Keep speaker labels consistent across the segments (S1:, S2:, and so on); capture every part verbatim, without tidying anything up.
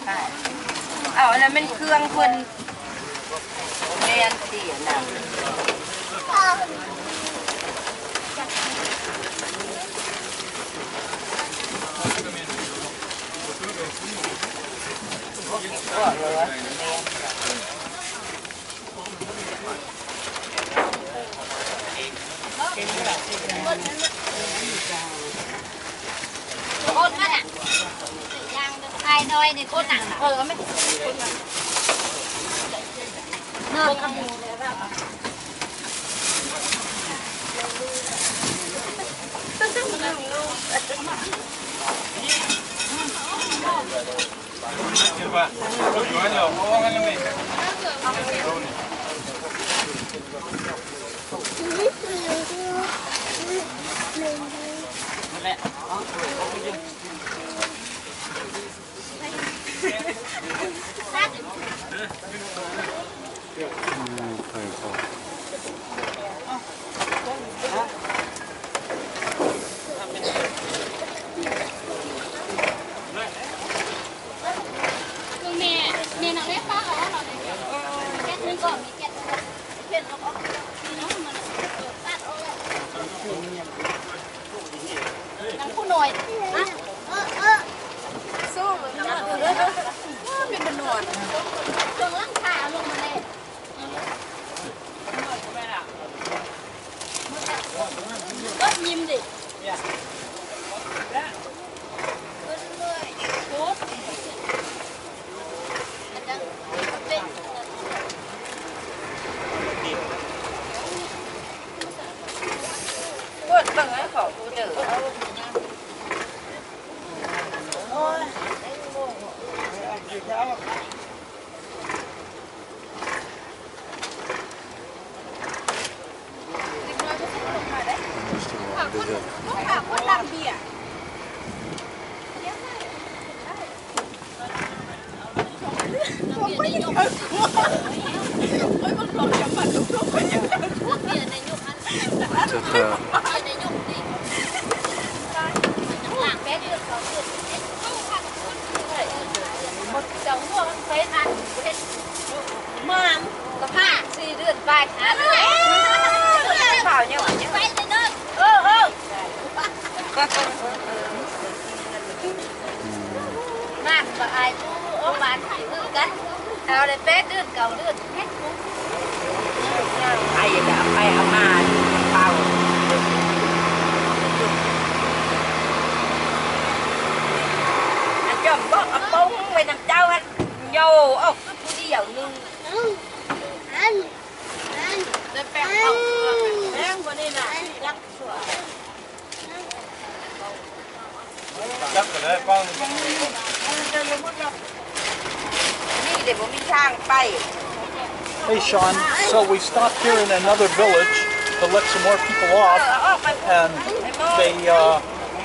S1: เอาอันนั้นเป็นเครื่องคนแม่นเสียนะบอกเลยว่าโคตรมันอ่ะยังไอ้น้อยนี่โคตรหนักเออไม่เนื้อทำมูเลยแบบเอาเลยเป๊ะดื้อเก่าดื้อเฮ็ดปุ๊บไปอย่าไปเอามาเป่าอันจอมบอกเอาปุ้งไปนำเจ้าอันโย่โอ้ก็ผู้เดียวนึงอันอันเลยแป้งเอาแป้งวันนี้น่ะรักสวยรักเลยป้องจะรู้หมดแล้ว
S2: Hey Sean, so we stopped here in another village to let some more people off, and they uh,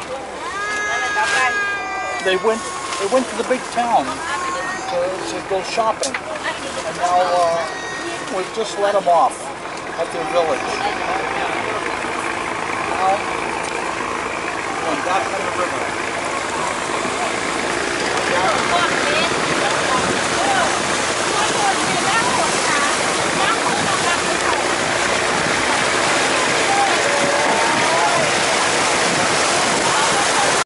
S2: they went they went to the big town to, to go shopping, and now uh, we've just let them off at their village. Now, going back to the river.